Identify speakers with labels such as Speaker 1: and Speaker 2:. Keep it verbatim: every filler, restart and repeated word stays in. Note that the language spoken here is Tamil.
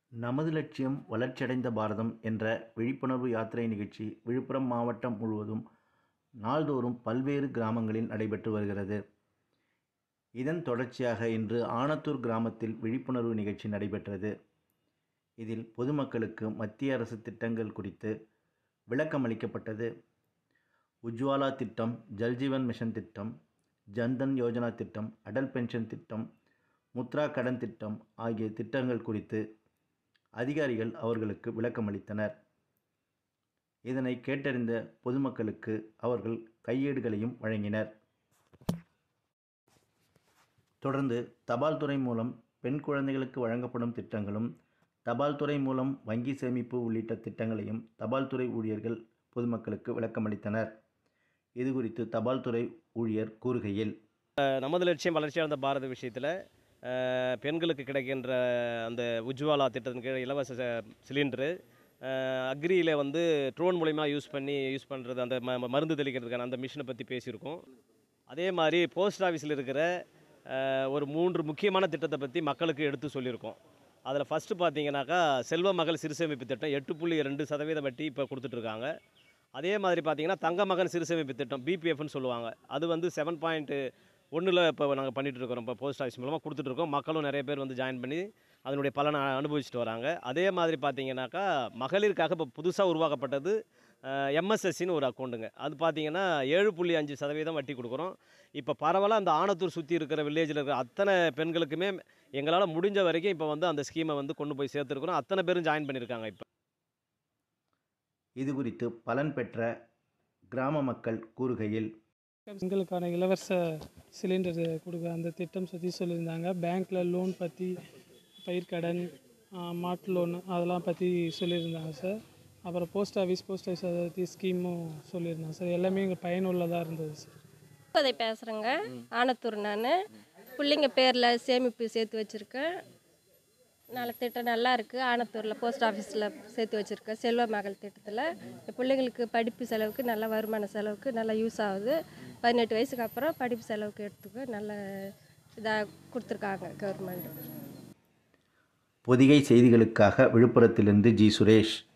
Speaker 1: நமது லட்சியம் வளர்ச்சியடைந்த பாரதம் என்ற விழிப்புணர்வு யாத்திரை நிகழ்ச்சி விழுப்புரம் மாவட்டம் முழுவதும் நாள்தோறும் பல்வேறு கிராமங்களில் நடைபெற்று வருகிறது. இதன் தொடர்ச்சியாக இன்று ஆனத்தூர் கிராமத்தில் விழிப்புணர்வு நிகழ்ச்சி நடைபெற்றது. இதில் பொதுமக்களுக்கு மத்திய அரசு திட்டங்கள் குறித்து விளக்கம் அளிக்கப்பட்டது. உஜ்வாலா திட்டம், ஜல்ஜீவன் மிஷன் திட்டம், ஜன்தன் யோஜனா திட்டம், அடல் பென்ஷன் திட்டம், முத்ரா கடன் திட்டம் ஆகிய திட்டங்கள் குறித்து அதிகாரிகள் அவர்களுக்கு விளக்கமளித்தனர். இதனை கேட்டறிந்த பொதுமக்களுக்கு அவர்கள் கையேடுகளையும் வழங்கினர். தொடர்ந்து தபால் துறை மூலம் பெண் குழந்தைகளுக்கு வழங்கப்படும் திட்டங்களும், தபால் துறை மூலம் வங்கி சேமிப்பு உள்ளிட்ட திட்டங்களையும் தபால் துறை ஊழியர்கள் பொதுமக்களுக்கு விளக்கமளித்தனர். இது குறித்து தபால் துறை ஊழியர் கூறுகையில்,
Speaker 2: நமது லட்சியம் வளர்ச்சியடைந்த பாரத விஷயத்தில் பெண்களுக்கு கிடைக்கின்ற அந்த உஜ்வாலா திட்டத்தின் கீழ் இலவச சிலிண்டரு, அக்ரியில் வந்து ட்ரோன் மூலிமா யூஸ் பண்ணி யூஸ் பண்ணுறது, அந்த ம மருந்து தெளிக்கிறதுக்கான அந்த மிஷினை பற்றி பேசியிருக்கோம். அதே மாதிரி போஸ்ட் ஆஃபீஸில் இருக்கிற ஒரு மூன்று முக்கியமான திட்டத்தை பற்றி மக்களுக்கு எடுத்து சொல்லியிருக்கோம். அதில் ஃபஸ்ட்டு பார்த்தீங்கன்னாக்கா செல்வ மகள் சிறுசேமிப்பு திட்டம் எட்டு புள்ளி ரெண்டு சதவீத வட்டி இப்போ கொடுத்துட்ருக்காங்க. அதே மாதிரி பார்த்திங்கன்னா தங்க மகன் சிறுசேமிப்பு திட்டம் பிபிஎஃப்னு சொல்லுவாங்க, அது வந்து செவன் பாயிண்ட்டு ஒன்றில் இப்போ நாங்கள் பண்ணிகிட்ருக்கிறோம். இப்போ போஸ்ட் ஆஃபீஸ் மூலமாக கொடுத்துட்ருக்கோம். மக்களும் நிறைய பேர் வந்து ஜாயின் பண்ணி அதனுடைய பலனை அனுபவிச்சுட்டு வராங்க. அதே மாதிரி பார்த்திங்கனாக்கா மகளிருக்காக இப்போ புதுசாக உருவாக்கப்பட்டது எம்எஸ்எஸ்சின்னு ஒரு அக்கௌண்ட்டுங்க. அது பார்த்திங்கன்னா ஏழு புள்ளி அஞ்சு சதவீதம் வட்டி கொடுக்குறோம். இப்போ பரவலாக அந்த ஆனத்தூர் சுற்றி இருக்கிற வில்லேஜில் இருக்கிற அத்தனை பெண்களுக்குமே எங்களால் முடிஞ்ச வரைக்கும் இப்போ வந்து அந்த ஸ்கீமை வந்து கொண்டு போய் சேர்த்துருக்குறோம். அத்தனை பேரும் ஜாயின் பண்ணியிருக்காங்க. இப்போ
Speaker 1: இது குறித்து பலன் பெற்ற கிராம மக்கள் கூறுகையில்,
Speaker 3: பெண்களுக்கான இலவச சிலிண்டர் கொடுக்க அந்த திட்டம் பற்றி சொல்லியிருந்தாங்க. பேங்க்கில் லோன் பற்றி, பயிர்க்கடன், மாட்டு லோன் அதெல்லாம் பற்றி சொல்லியிருந்தாங்க சார். அப்புறம் போஸ்ட் ஆஃபீஸ் போஸ்ட் ஆஃபீஸ் அதை பற்றி ஸ்கீமும் சொல்லியிருந்தாங்க சார். எல்லாமே எங்கள் பயனுள்ளதாக இருந்தது சார்.
Speaker 4: அதை பேசுகிறேங்க. ஆனத்தூர். நான் பிள்ளைங்க பேரில் சேமிப்பு சேர்த்து வச்சுருக்கேன். நல்ல திட்டம் நல்லா இருக்குது. ஆனத்தூரில் போஸ்ட் ஆஃபீஸில் சேர்த்து வச்சுருக்கேன். செல்வ மகள் திட்டத்தில் பிள்ளைங்களுக்கு படிப்பு செலவுக்கு, நல்ல வருமான செலவுக்கு நல்லா யூஸ் ஆகுது. பதினெட்டு வயசுக்கு அப்புறம் படிப்பு செலவுக்கு எடுத்துக்க நல்ல இதாக கொடுத்துருக்காங்க கவர்மெண்ட்.
Speaker 1: பொதிகை செய்திகளுக்காக விழுப்புரத்திலிருந்து ஜி சுரேஷ்.